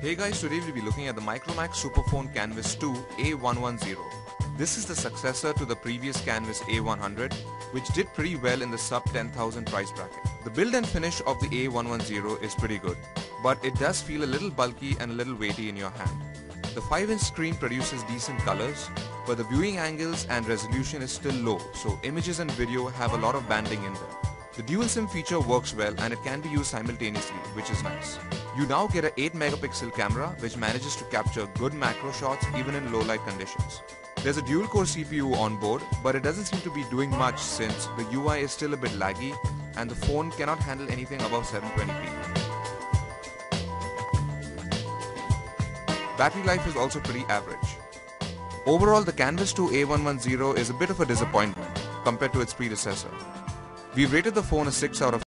Hey guys, today we'll be looking at the Micromax Superphone Canvas 2 A110. This is the successor to the previous Canvas A100, which did pretty well in the sub 10,000 price bracket. The build and finish of the A110 is pretty good, but it does feel a little bulky and a little weighty in your hand. The 5-inch screen produces decent colors, but the viewing angles and resolution is still low, so images and video have a lot of banding in there. The dual SIM feature works well and it can be used simultaneously, which is nice. You now get an 8 megapixel camera which manages to capture good macro shots even in low light conditions. There's a dual core CPU on board, but it doesn't seem to be doing much since the UI is still a bit laggy and the phone cannot handle anything above 720p. Battery life is also pretty average. Overall, the Canvas 2 A110 is a bit of a disappointment compared to its predecessor. We've rated the phone a 6 out of